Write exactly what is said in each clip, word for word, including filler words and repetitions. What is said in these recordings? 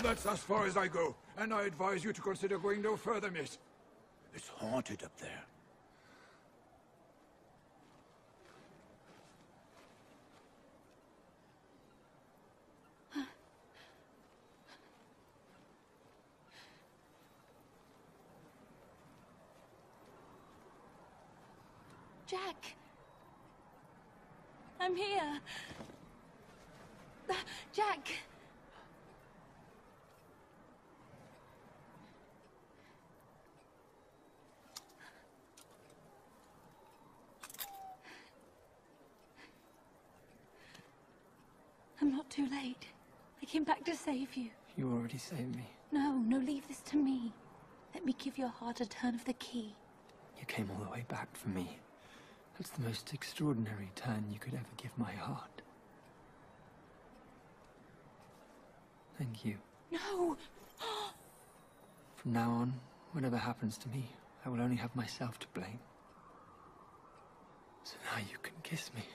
that's as far as I go, and I advise you to consider going no further, miss. It's haunted up there. Jack! I'm here! Jack! I'm not too late. I came back to save you. You already saved me. No, no, leave this to me. Let me give your heart a turn of the key. You came all the way back for me. That's the most extraordinary turn you could ever give my heart. Thank you. No! From now on, whatever happens to me, I will only have myself to blame. So now you can kiss me.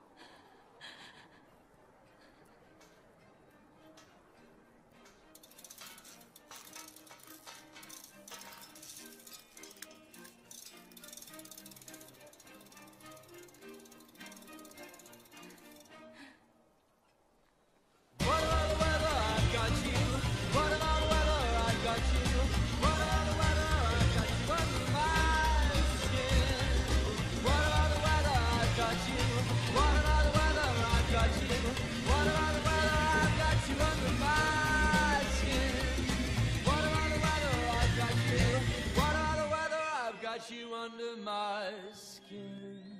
You under my skin.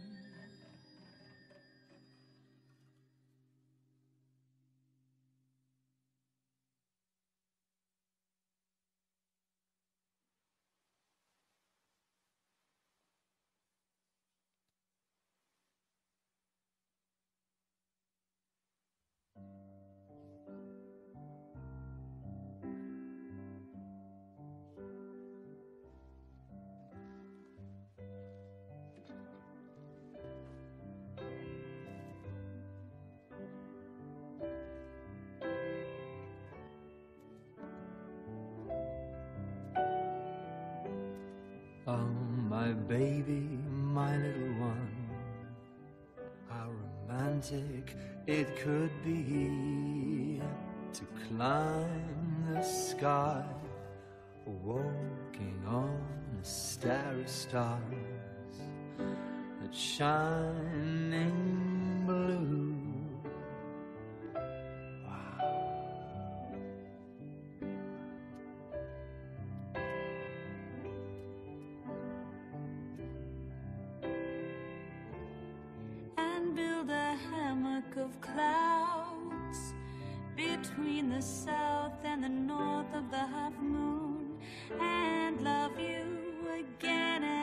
Oh, my baby, my little one, how romantic it could be to climb the sky, walking on a starry stars that shine in blue. Of clouds between the south and the north of the half moon, and love you again